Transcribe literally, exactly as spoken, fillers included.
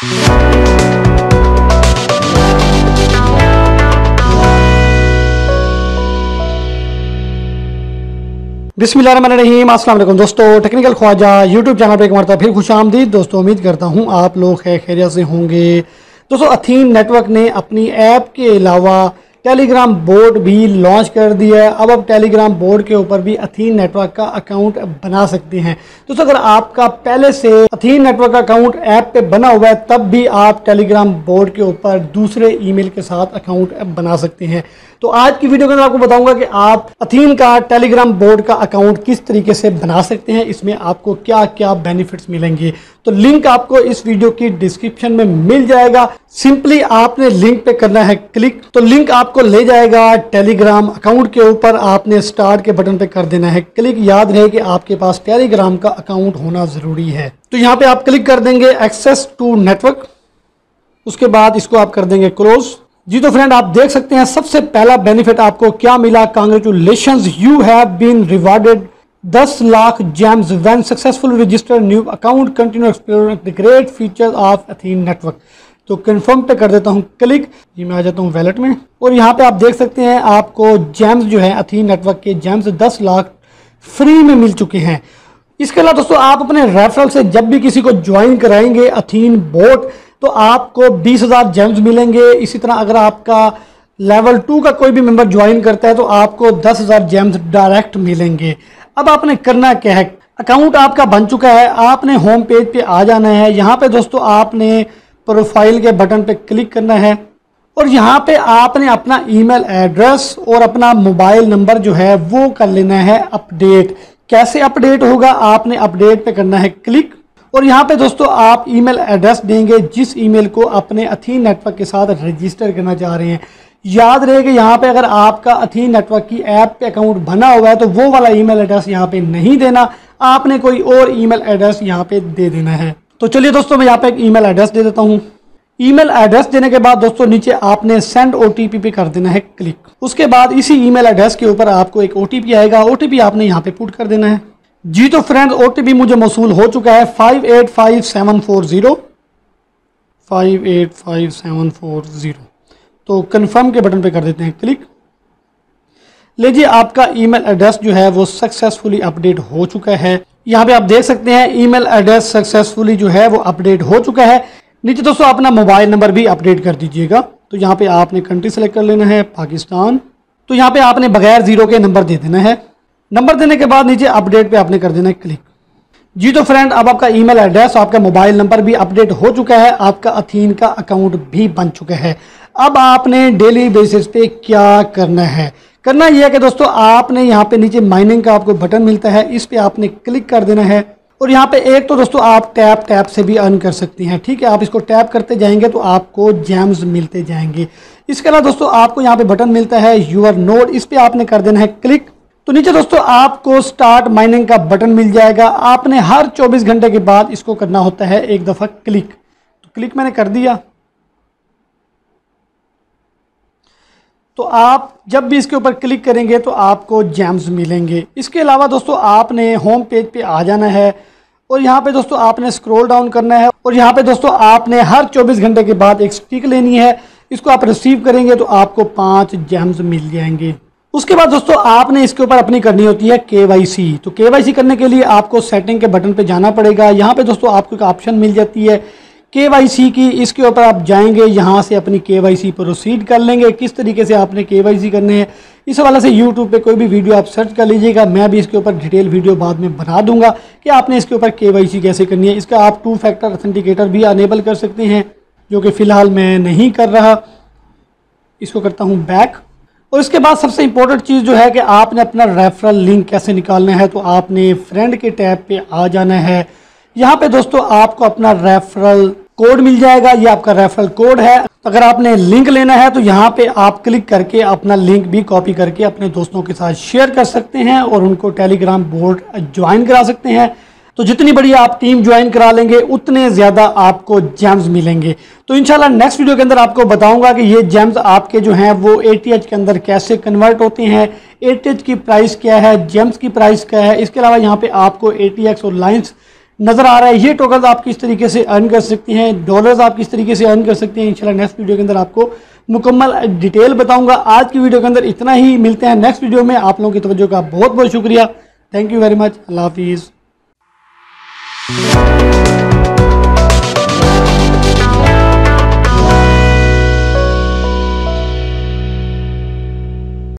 बिस्मिल्लाहिर्रहमानिर्रहीम, अस्सलाम वालेकुम दोस्तों। टेक्निकल ख्वाजा यूट्यूब चैनल पर एक मरतबा फिर खुश आमदीद। दोस्तों उम्मीद करता हूँ आप लोग खैर खैरियत से होंगे। दोस्तों अथीन नेटवर्क ने अपनी ऐप के अलावा टेलीग्राम बोर्ड भी लॉन्च कर दिया है। अब आप टेलीग्राम बोर्ड के ऊपर भी अथीन नेटवर्क का अकाउंट बना सकते हैं। दोस्तों अगर आपका पहले से अथीन नेटवर्क का अकाउंट ऐप पे बना हुआ है तब भी आप टेलीग्राम बोर्ड के ऊपर दूसरे ईमेल के साथ अकाउंट बना सकते हैं। तो आज की वीडियो के अंदर आपको बताऊंगा कि आप अथीन का टेलीग्राम बोर्ड का अकाउंट किस तरीके से बना सकते हैं, इसमें आपको क्या क्या बेनिफिट्स मिलेंगे। तो लिंक आपको इस वीडियो की डिस्क्रिप्शन में मिल जाएगा। सिंपली आपने लिंक पे करना है क्लिक, तो लिंक आपको ले जाएगा टेलीग्राम अकाउंट के ऊपर। आपने स्टार्ट के बटन पे कर देना है क्लिक। याद रहे कि आपके पास टेलीग्राम का अकाउंट होना जरूरी है। तो यहाँ पे आप क्लिक कर देंगे एक्सेस टू नेटवर्क, उसके बाद इसको आप कर देंगे क्लोज। जी तो फ्रेंड आप देख सकते हैं सबसे पहला बेनिफिट आपको क्या मिला। Congratulations, you have been rewarded दस lakh gems when successful register new account, continue exploring the great features of Athene network. तो कंफर्म पे कर देता हूँ क्लिक। जी मैं आ जाता हूँ वैलेट में और यहाँ पे आप देख सकते हैं आपको जेम्स जो है अथीन नेटवर्क के जेम्स दस लाख फ्री में मिल चुके हैं। इसके अलावा दोस्तों आप अपने रेफरल से जब भी किसी को ज्वाइन कराएंगे अथीन बोट तो आपको बीस हजार जेम्स मिलेंगे। इसी तरह अगर आपका लेवल टू का कोई भी मेंबर ज्वाइन करता है तो आपको दस हजार जेम्स डायरेक्ट मिलेंगे। अब आपने करना क्या है, अकाउंट आपका बन चुका है, आपने होम पेज पे आ जाना है। यहाँ पे दोस्तों आपने प्रोफाइल के बटन पे क्लिक करना है और यहाँ पे आपने अपना ईमेल एड्रेस और अपना मोबाइल नंबर जो है वो कर लेना है अपडेट। कैसे अपडेट होगा, आपने अपडेट पे करना है क्लिक और यहाँ पे दोस्तों आप ईमेल एड्रेस देंगे जिस ईमेल को अपने अथीन नेटवर्क के साथ रजिस्टर करना चाह रहे हैं। याद रहे कि यहाँ पे अगर आपका अथीन नेटवर्क की ऐप पे अकाउंट बना हुआ है तो वो वाला ईमेल एड्रेस यहाँ पे नहीं देना, आपने कोई और ईमेल एड्रेस यहाँ पे दे देना है। तो चलिए दोस्तों मैं यहाँ पे एक ईमेल एड्रेस दे देता हूँ। ईमेल एड्रेस देने के बाद दोस्तों नीचे आपने सेंड ओटीपी पे कर देना है क्लिक। उसके बाद इसी ईमेल एड्रेस के ऊपर आपको एक ओटीपी आएगा, ओटीपी आपने यहाँ पे पुट कर देना है। जी तो फ्रेंड्स ओटीपी मुझे मौसूल हो चुका है five eight five seven four zero five eight five seven four zero. तो कंफर्म के बटन पे कर देते हैं क्लिक। लीजिए आपका ईमेल एड्रेस जो है वो सक्सेसफुली अपडेट हो चुका है। यहाँ पे आप देख सकते हैं ईमेल एड्रेस सक्सेसफुली जो है वो अपडेट हो चुका है। नीचे दोस्तों अपना मोबाइल नंबर भी अपडेट कर दीजिएगा। तो यहाँ पे आपने कंट्री सेलेक्ट कर लेना है पाकिस्तान। तो यहाँ पे आपने बगैर जीरो के नंबर दे देना है। नंबर देने के बाद नीचे अपडेट पे आपने कर देना है क्लिक। जी तो फ्रेंड अब आपका ईमेल एड्रेस, आपका मोबाइल नंबर भी अपडेट हो चुका है, आपका अथीन का अकाउंट भी बन चुका है। अब आपने डेली बेसिस पे क्या करना है, करना यह है कि दोस्तों आपने यहाँ पे नीचे माइनिंग का आपको बटन मिलता है, इस पे आपने क्लिक कर देना है और यहाँ पे एक तो दोस्तों आप टैप टैप से भी अर्न कर सकते हैं। ठीक है, आप इसको टैप करते जाएंगे तो आपको जेम्स मिलते जाएंगे। इसके अलावा दोस्तों आपको यहाँ पे बटन मिलता है यूर नोड, इस पे आपने कर देना है क्लिक। तो नीचे दोस्तों आपको स्टार्ट माइनिंग का बटन मिल जाएगा। आपने हर चौबीस घंटे के बाद इसको करना होता है एक दफ़ा क्लिक। तो क्लिक मैंने कर दिया। तो आप जब भी इसके ऊपर क्लिक करेंगे तो आपको जेम्स मिलेंगे। इसके अलावा दोस्तों आपने होम पेज पे आ जाना है और यहाँ पे दोस्तों आपने स्क्रॉल डाउन करना है और यहाँ पे दोस्तों आपने हर चौबीस घंटे के बाद एक स्टिक लेनी है। इसको आप रिसीव करेंगे तो आपको पाँच जेम्स मिल जाएंगे। उसके बाद दोस्तों आपने इसके ऊपर अपनी करनी होती है केवाईसी। तो केवाईसी करने के लिए आपको सेटिंग के बटन पे जाना पड़ेगा। यहाँ पे दोस्तों आपको एक ऑप्शन मिल जाती है केवाईसी की, इसके ऊपर आप जाएंगे, यहाँ से अपनी केवाईसी प्रोसीड कर लेंगे। किस तरीके से आपने केवाईसी करने हैं इस हवाले से यूट्यूब पे कोई भी वीडियो आप सर्च कर लीजिएगा। मैं भी इसके ऊपर डिटेल वीडियो बाद में बना दूंगा कि आपने इसके ऊपर केवाईसी कैसे करनी है। इसका आप टू फैक्टर ऑथेंटिकेटर भी अनेबल कर सकते हैं, जो कि फ़िलहाल मैं नहीं कर रहा। इसको करता हूँ बैक। और इसके बाद सबसे इंपॉर्टेंट चीज़ जो है कि आपने अपना रेफरल लिंक कैसे निकालना है। तो आपने फ्रेंड के टैब पे आ जाना है। यहाँ पे दोस्तों आपको अपना रेफरल कोड मिल जाएगा, ये आपका रेफरल कोड है। अगर आपने लिंक लेना है तो यहाँ पे आप क्लिक करके अपना लिंक भी कॉपी करके अपने दोस्तों के साथ शेयर कर सकते हैं और उनको टेलीग्राम बोर्ड ज्वाइन करा सकते हैं। तो जितनी बड़ी आप टीम ज्वाइन करा लेंगे उतने ज़्यादा आपको जेम्स मिलेंगे। तो इंशाल्लाह नेक्स्ट वीडियो के अंदर आपको बताऊंगा कि ये जेम्स आपके जो हैं वो एटीएच के अंदर कैसे कन्वर्ट होते हैं, एटीएच की प्राइस क्या है, जेम्स की प्राइस क्या है। इसके अलावा यहाँ पे आपको एटीएक्स और लाइन्स नज़र आ रहा है। ये टोकन आप किस तरीके से अर्न कर सकती हैं, डॉलर्स आप किस तरीके से अर्न कर सकते हैं, इंशाल्लाह नेक्स्ट वीडियो के अंदर आपको मुकम्मल डिटेल बताऊंगा। आज की वीडियो के अंदर इतना ही, मिलते हैं नेक्स्ट वीडियो में। आप लोगों की तवज्जो का बहुत बहुत शुक्रिया। Thank you very much. अल्लाह हाफिज़।